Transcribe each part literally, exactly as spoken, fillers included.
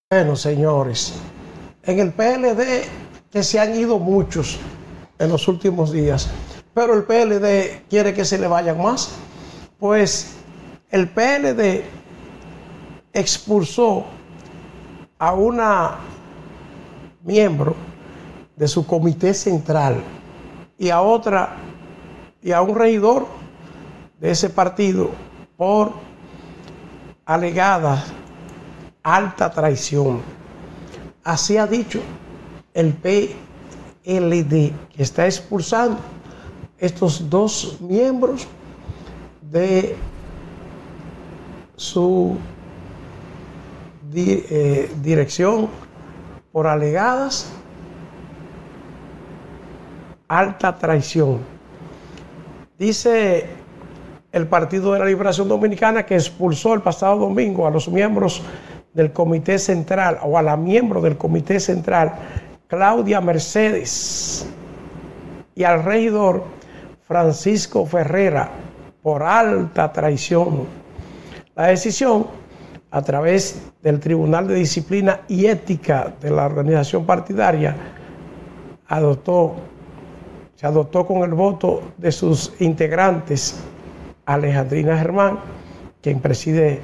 Bueno, señores, en el P L D que se han ido muchos en los últimos días, pero el P L D quiere que se le vayan más. Pues el P L D expulsó a una miembro de su comité central y a otra y a un regidor de ese partido por alegada alta traición. Así ha dicho el P L D, que está expulsando estos dos miembros de su di, eh, dirección por alegadas alta traición. Dice el Partido de la Liberación Dominicana que expulsó el pasado domingo a los miembros del Comité Central, o a la miembro del Comité Central, Claudia Mercedes, y al regidor Francisco Ferrera por alta traición. La decisión, a través del Tribunal de Disciplina y Ética de la organización partidaria, adoptó, se adoptó con el voto de sus integrantes, Alejandrina Germán, quien preside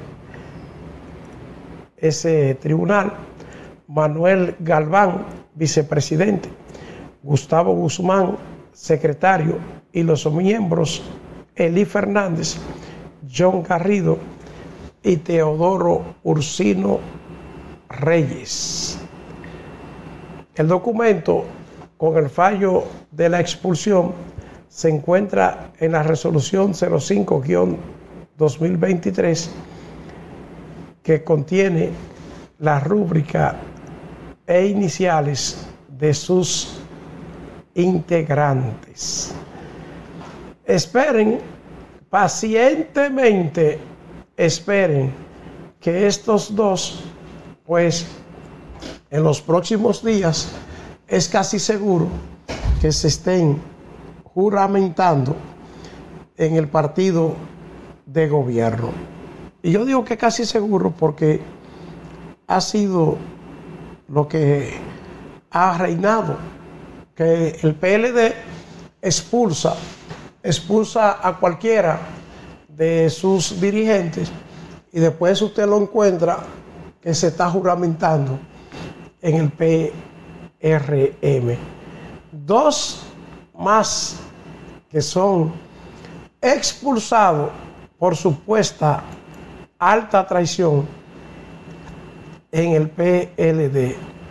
ese tribunal, Manuel Galván, vicepresidente, Gustavo Guzmán, secretario, y los miembros Eli Fernández, John Garrido y Teodoro Ursino Reyes. El documento con el fallo de la expulsión se encuentra en la resolución cero cinco guión dos mil veintitrés, que contiene la rúbrica e iniciales de sus integrantes. Esperen pacientemente, esperen que estos dos, pues en los próximos días es casi seguro que se estén juramentando en el partido de gobierno. Y yo digo que casi seguro porque ha sido lo que ha reinado, que el P L D expulsa, expulsa a cualquiera de sus dirigentes y después usted lo encuentra que se está juramentando en el P R M. Dos más que son expulsados por supuesta alta traición en el P L D.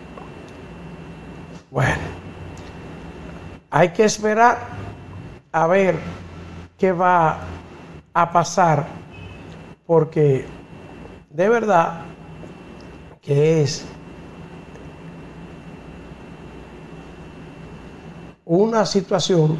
Bueno, hay que esperar a ver qué va a pasar, porque de verdad que es una situación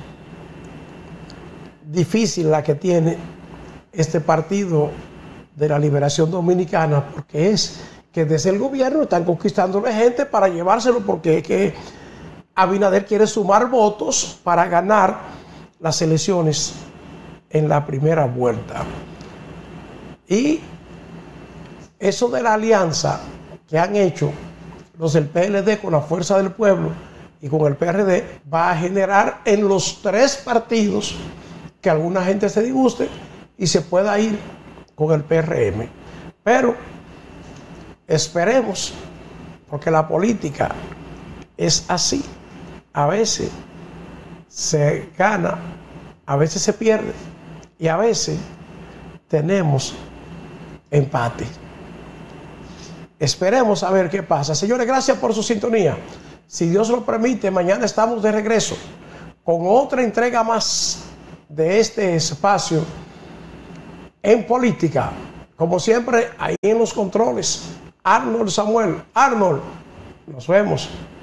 difícil la que tiene este Partido de la Liberación Dominicana, porque es que desde el gobierno están conquistando a la gente para llevárselo, porque es que Abinader quiere sumar votos para ganar las elecciones en la primera vuelta. Y eso de la alianza que han hecho los del P L D con la Fuerza del Pueblo y con el P R D va a generar en los tres partidos que alguna gente se disguste y se pueda ir con el P R M. Pero esperemos, porque la política es así. A veces se gana, a veces se pierde y a veces tenemos empate. Esperemos a ver qué pasa. Señores, gracias por su sintonía. Si Dios lo permite, mañana estamos de regreso con otra entrega más de este espacio en política. Como siempre, ahí en los controles, Arnold Samuel. Arnold, nos vemos.